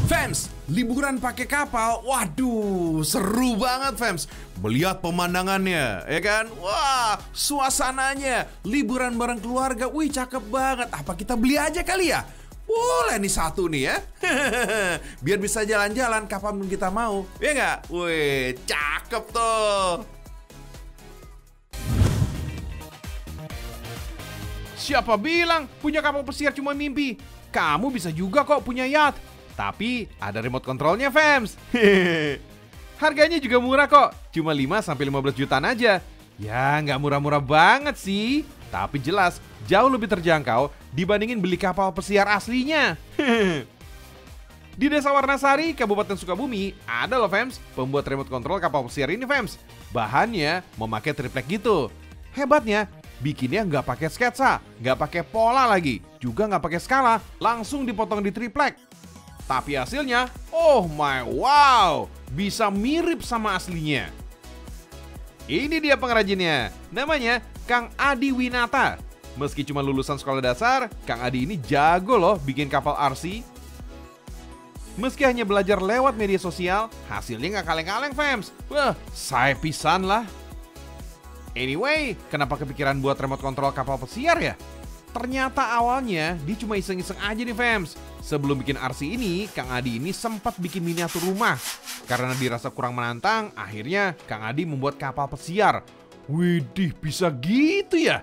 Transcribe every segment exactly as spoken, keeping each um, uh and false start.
Fams, liburan pakai kapal, waduh, seru banget Fams. Melihat pemandangannya, ya kan? Wah, suasananya, liburan bareng keluarga, wih cakep banget. Apa kita beli aja kali ya? Boleh nih satu nih ya. Biar bisa jalan-jalan kapanpun kita mau, ya nggak? Wih, cakep tuh. Siapa bilang punya kapal pesiar cuma mimpi? Kamu bisa juga kok punya yacht. Tapi ada remote controlnya Fams. Harganya juga murah kok, cuma lima sampai lima belas jutaan aja. Ya nggak murah-murah banget sih, tapi jelas jauh lebih terjangkau dibandingin beli kapal pesiar aslinya. Di Desa Warnasari, Kabupaten Sukabumi, ada loh Fams pembuat remote control kapal pesiar ini Fams. Bahannya memakai triplek gitu. Hebatnya, bikinnya nggak pakai sketsa, nggak pakai pola lagi, juga nggak pakai skala, langsung dipotong di triplek. Tapi hasilnya, oh my wow, bisa mirip sama aslinya. Ini dia pengrajinnya, namanya Kang Adi Winata. Meski cuma lulusan sekolah dasar, Kang Adi ini jago loh bikin kapal R C. Meski hanya belajar lewat media sosial, hasilnya nggak kaleng-kaleng Fams. Wah, saya pisan lah. Anyway, kenapa kepikiran buat remote control kapal pesiar ya? Ternyata awalnya dia cuma iseng-iseng aja nih Fams. Sebelum bikin R C ini, Kang Adi ini sempat bikin miniatur rumah. Karena dirasa kurang menantang, akhirnya Kang Adi membuat kapal pesiar. Widih, bisa gitu ya?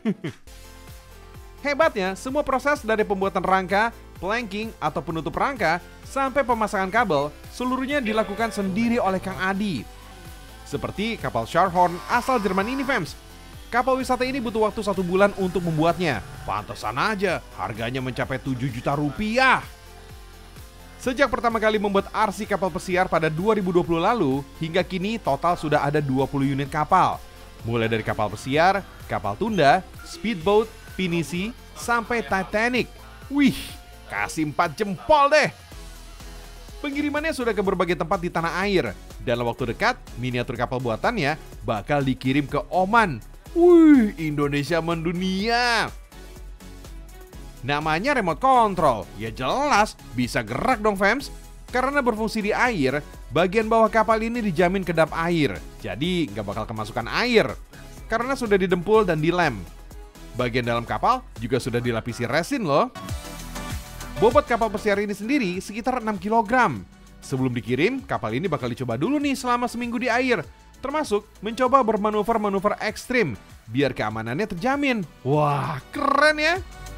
Hebatnya, semua proses dari pembuatan rangka, planking atau penutup rangka, sampai pemasangan kabel, seluruhnya dilakukan sendiri oleh Kang Adi. Seperti kapal Scharhorn asal Jerman ini Fams. Kapal wisata ini butuh waktu satu bulan untuk membuatnya. Pantesan aja harganya mencapai tujuh juta rupiah. Sejak pertama kali membuat R C kapal pesiar pada dua ribu dua puluh lalu, hingga kini total sudah ada dua puluh unit kapal. Mulai dari kapal pesiar, kapal tunda, speedboat, pinisi, sampai Titanic. Wih, kasih empat jempol deh. Pengirimannya sudah ke berbagai tempat di tanah air. Dalam waktu dekat, miniatur kapal buatannya bakal dikirim ke Oman. Wih, Indonesia mendunia. Namanya remote control, ya jelas bisa gerak dong Fams. Karena berfungsi di air, bagian bawah kapal ini dijamin kedap air. Jadi nggak bakal kemasukan air, karena sudah didempul dan dilem. Bagian dalam kapal juga sudah dilapisi resin loh. Bobot kapal pesiar ini sendiri sekitar enam kilogram. Sebelum dikirim, kapal ini bakal dicoba dulu nih selama seminggu di air. Termasuk mencoba bermanuver-manuver ekstrim, biar keamanannya terjamin. Wah, keren ya!